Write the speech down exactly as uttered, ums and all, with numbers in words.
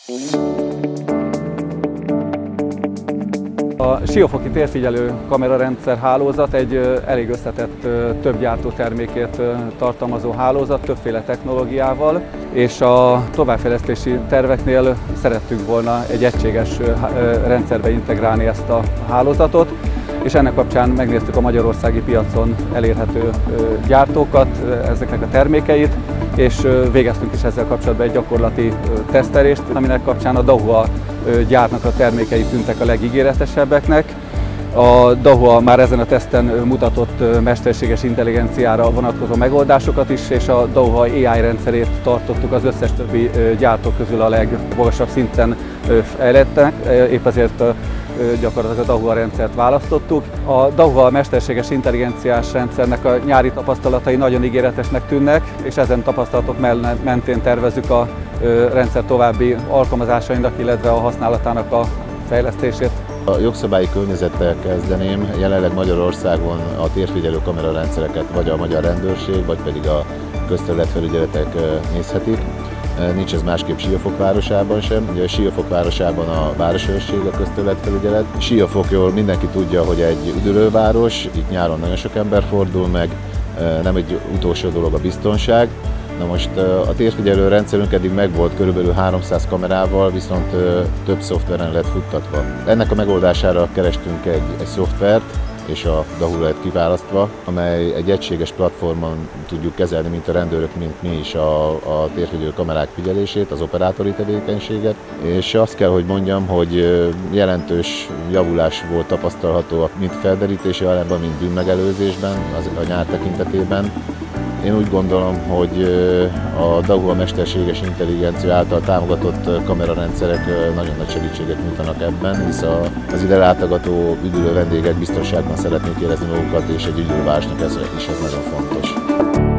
A siófoki térfigyelő kamerarendszer hálózat egy elég összetett, több gyártótermékét tartalmazó hálózat, többféle technológiával, és a továbbfejlesztési terveknél szerettünk volna egy egységes rendszerbe integrálni ezt a hálózatot, és ennek kapcsán megnéztük a magyarországi piacon elérhető gyártókat, ezeknek a termékeit, és végeztünk is ezzel kapcsolatban egy gyakorlati tesztelést, aminek kapcsán a Dahua gyárnak a termékei tűntek a legígéretesebbeknek. A Dahua már ezen a teszten mutatott mesterséges intelligenciára vonatkozó megoldásokat is, és a Dahua á i rendszerét tartottuk az összes többi gyártó közül a legmagasabb szinten fejlettnek, épp ezért gyakorlatilag a Dahua rendszert választottuk. A Dahua mesterséges intelligenciás rendszernek a nyári tapasztalatai nagyon ígéretesnek tűnnek, és ezen tapasztalatok mentén tervezzük a rendszer további alkalmazásainak, illetve a használatának a fejlesztését. A jogszabályi környezettel kezdeném. Jelenleg Magyarországon a térfigyelő kamerarendszereket vagy a magyar rendőrség, vagy pedig a közterületfelügyeletek nézhetik. Nincs ez másképp Siófok városában sem. Ugye Siófok városában a városőrség, a közterületfelügyelet. Siófokról mindenki tudja, hogy egy üdülőváros, itt nyáron nagyon sok ember fordul meg, nem egy utolsó dolog a biztonság. Na most a térfigyelő rendszerünk eddig megvolt körülbelül háromszáz kamerával, viszont több szoftveren lett futtatva. Ennek a megoldására kerestünk egy, egy szoftvert, és a Dahua lett kiválasztva, amely egy egységes platformon tudjuk kezelni, mint a rendőrök, mint mi is a, a térfigyelő kamerák figyelését, az operátori tevékenységet. És azt kell, hogy mondjam, hogy jelentős javulás volt tapasztalható mind felderítési arányban, mind bűnmegelőzésben, az a nyár tekintetében. Én úgy gondolom, hogy a Dahua mesterséges intelligencia által támogatott kamerarendszerek nagyon nagy segítséget nyújtanak ebben, hisz az ide látogató üdülő vendégek biztonságban szeretnék érezni magukat, és egy üdülővárosnak ez is ez nagyon fontos.